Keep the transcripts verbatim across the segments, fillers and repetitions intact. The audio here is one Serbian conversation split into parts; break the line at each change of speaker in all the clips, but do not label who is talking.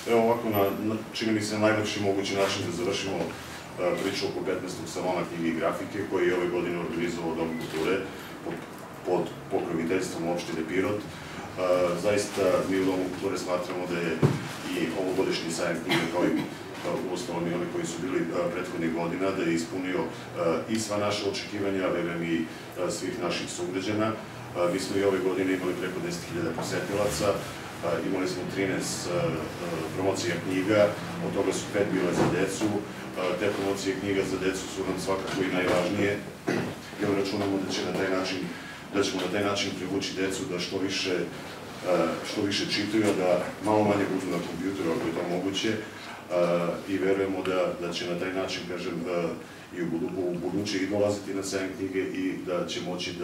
Evo ovako, čini mi se najlepši mogući način da završimo priču oko petnaestog salona knjige i grafike, koji je ove godine organizovao Dom kulture pod pokroviteljstvom opštine Pirot. Zaista mi u Domu kulture smatramo da je i ovogodišnji sajam knjiga, kao i uostalom i oni koji su bili prethodnih godina, da je ispunio i sva naše očekivanja, verujem i svih naših sugrađana. Mi smo i ove godine imali preko deset hiljada posetilaca, imali smo trinaest promocija knjiga, od toga su pet bile za decu. Te promocije knjiga za decu su nam svakako i najvažnije, jer računamo da će na taj način, da ćemo na taj način privući decu da što više što više čitaju, da malo manje budu na kompjuteru, ako je to moguće, i verujemo da će na taj način, kažem, i u buduće i dolaziti na sajam knjige i da će moći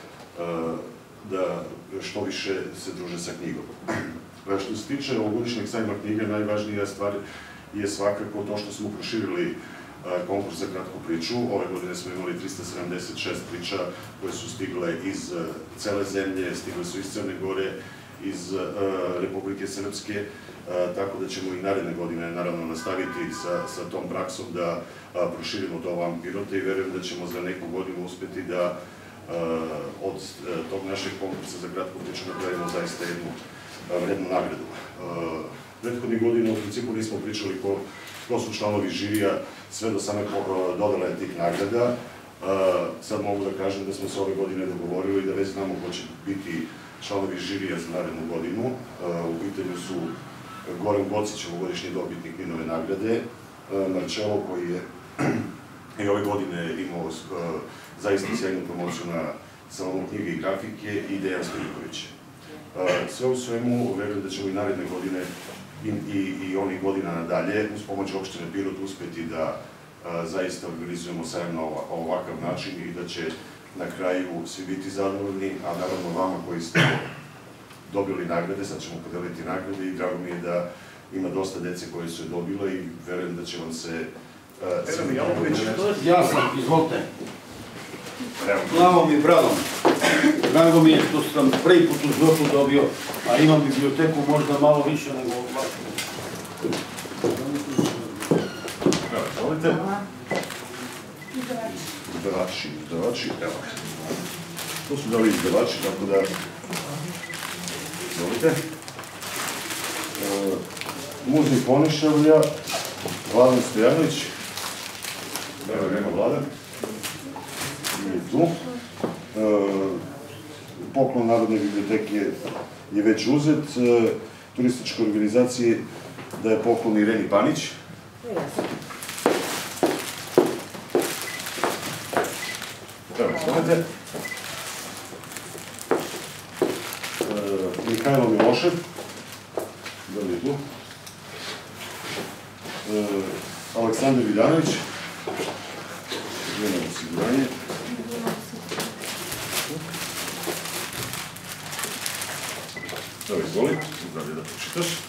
da što više se druže sa knjigom. Što se tiče ovogodišnjeg sajma knjige, najvažnija stvar je svakako to što smo proširili konkurs za kratku priču. Ove godine smo imali trista sedamdeset šest priča koje su stigle iz cele zemlje, stigle su iz Crne Gore, iz Republike Srpske, tako da ćemo i naredne godine naravno nastaviti sa tom praksom da proširimo to van Pirota i verujem da ćemo za neku godinu uspeti da od tog našeg konkursa za kratku priču napravimo zaista jednu vrednu nagradu. Prethodnih godina u principu nismo pričali ko su članovi žirija sve do same dodale tih nagrada. Sad mogu da kažem da smo se ove godine dogovorili da već znamo ko će biti članovi žirija za narednu godinu. U pitanju su Goran Bocić, ovogodišnji dobitnik Ninove nagrade, Marčelo koji je i ove godine imao zaista sjajnu promociju na salonu knjige i grafike, i Dejan Stojiković. Sve u svemu, verujem da ćemo i naredne godine i onih godina nadalje, uz pomoć opštine Pirot, uspeti da zaista organizujemo sajam na ovakav način i da će na kraju svi biti zadovoljni, a naravno vama koji ste dobili nagrade, sad ćemo podeliti nagrade i drago mi je da ima dosta dece koje su je dobile i verujem da će vam se...
Ja sam, izvolite. Glavom i bradom. Drago mi je što sam prvi put u životu dobio, a imam biblioteku možda malo više nego ovako.
Izvolite. Izdavači, izdavači, evo. To su dali izdavači, tako da... Izvolite. Muzej Ponišavlja, Vladan Stojanović. Evo nema Vladan. I tu. Poklon Narodne biblioteke je već uzet. Turističke organizacije da je poklon Ireni Panić. Evo, izvolite. Mihajlo Milošev. Da li je tu? Aleksandar Viljanović. Žena osiguranje. Evo, izvoli. Zdravlje da počitaš.